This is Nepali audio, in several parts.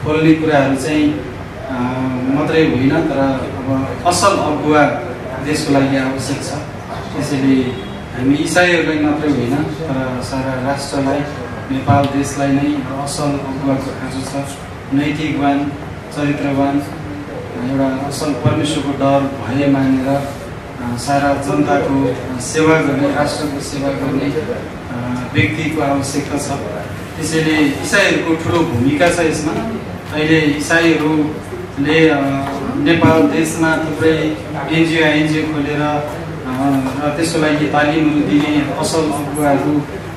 खोल्ने कुराहरू चाहिँ मात्रै होइन, तर अब असल अगुवा देशको लागि आवश्यक छ। त्यसैले हामी इसाईहरूलाई मात्रै होइन, तर सारा राष्ट्रलाई, नेपाल देशलाई नै असल अगुवाको खाँचो छ। नैतिकवान, चरित्रवान, एउटा असल परमेश्वरको डर भए मानेर सारा जनताको सेवा गर्ने, राष्ट्रको सेवा गर्ने व्यक्तिको आवश्यकता छ। त्यसैले इसाईहरूको ठुलो भूमिका छ यसमा। अहिले इसाईहरूले नेपाल देशमा थुप्रै एनजिओ खोलेर र त्यसको लागि तालिमहरू दिने, असल अगुवाहरू,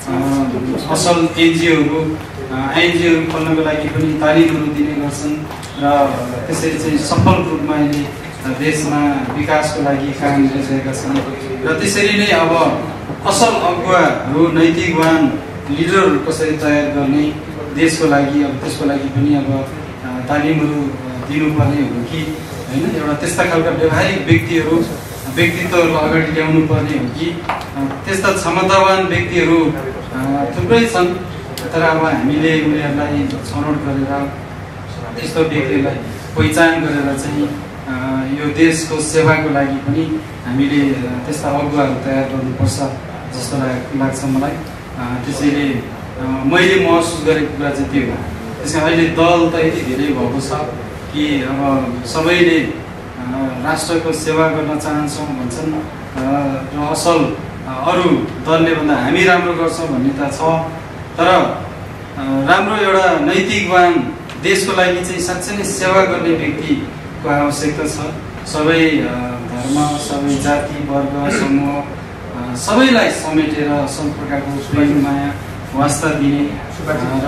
असल आइएनजिओहरू खोल्नको लागि पनि तालिमहरू दिने गर्छन् र त्यसरी चाहिँ सफल रूपमा अहिले देशमा विकासको लागि काम गरिरहेका छन्। र त्यसरी नै अब असल अगुवाहरू, नैतिकवान लिडरहरू कसरी तयार गर्ने देशको लागि, अब त्यसको लागि पनि अब तालिमहरू दिनुपर्ने हो कि होइन, एउटा त्यस्ता खालका व्यावहारिक व्यक्तित्वहरू अगाडि ल्याउनु पर्ने हो कि त्यस्ता क्षमतावान व्यक्तिहरू थुप्रै छन्, तर अब हामीले उनीहरूलाई छनौट गरेर त्यस्तो व्यक्तिहरूलाई पहिचान गरेर चाहिँ यो देशको सेवाको लागि पनि हामीले त्यस्ता अगुवाहरू तयार गर्नुपर्छ जस्तो लाग्छ मलाई। त्यसैले मैले महसुस गरेको कुरा चाहिँ त्यो हो। त्यसै अहिले दल त यति धेरै भएको छ कि अब सबैले राष्ट्रको सेवा गर्न चाहन्छौँ भन्छन् र असल अरू दलले भन्दा हामी राम्रो गर्छौँ भन्ने त छ, तर राम्रो एउटा नैतिकवान देशको लागि चाहिँ साँच्चै नै सेवा गर्ने व्यक्तिको आवश्यकता छ। सबै धर्म, सबै जाति, वर्ग, समूह सबैलाई समेटेर असल प्रकारको प्रेम, माया, वास्ता दिने र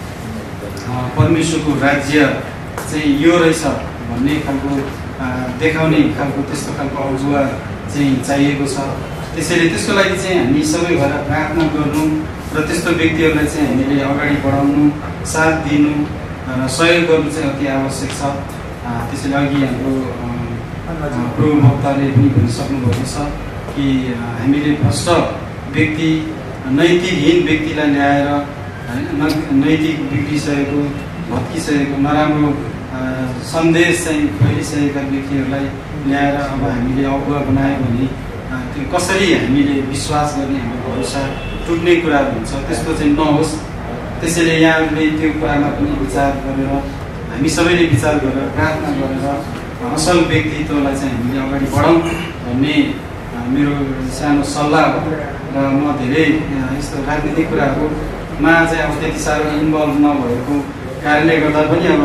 परमेश्वरको राज्य चाहिँ यो रहेछ भन्ने खालको देखाउने खालको त्यस्तो खालको अगुवा चाहिँ चाहिएको छ। त्यसैले त्यसको लागि चाहिँ हामी सबै भएर प्रार्थना गर्नु र त्यस्तो व्यक्तिहरूलाई चाहिँ हामीले अगाडि बढाउनु, साथ दिनु र सहयोग गर्नु चाहिँ अति आवश्यक छ। त्यसैले अघि हाम्रो प्रभु भक्तले पनि भनिसक्नुभएको छ कि हामीले भ्रष्ट व्यक्ति, नैतिकहीन व्यक्तिलाई ल्याएर होइन, नैतिक बिग्रिसकेको, भत्किसकेको, नराम्रो सन्देश चाहिँ फैलिसकेका व्यक्तिहरूलाई ल्याएर अब हामीले अगुवा बनायो भने त्यो कसरी हामीले विश्वास गर्ने, हाम्रो भरोसा टुट्ने कुराहरू हुन्छ, त्यस्तो चाहिँ नहोस्। त्यसैले यहाँहरूले त्यो कुरामा पनि विचार गरेर, हामी सबैले विचार गरेर, प्रार्थना गरेर असल व्यक्तित्वलाई चाहिँ हामीले अगाडि बढाउँ भन्ने मेरो सानो सल्लाह हो। र म धेरै यस्तो राजनीतिक कुराहरूमा चाहिँ अब त्यति साह्रो इन्भल्भ नभएको कारणले गर्दा पनि अब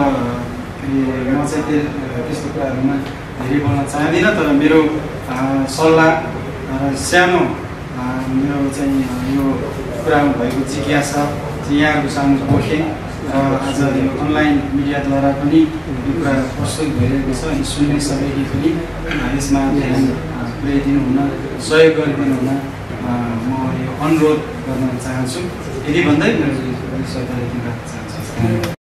म चाहिँ त्यस्तो कुराहरूमा धेरै बोल्न चाहदिनँ, तर मेरो सल्लाह र सानो मेरो चाहिँ यो कुरामा भएको जिज्ञासा चाहिँ यहाँहरूको सामु पोखेँ र आज यो अनलाइन मिडियाद्वारा पनि यो कुरा प्रस्तुत भइरहेको छ। अनि सुन्ने सबैले पनि यसमा ध्यान पुर्याइदिनु हुन, सहयोग गरिदिनु हुन म यो अनुरोध गर्न चाहन्छु। यदि भन्दै मेरो सल्लाह दिन चाहन्छु।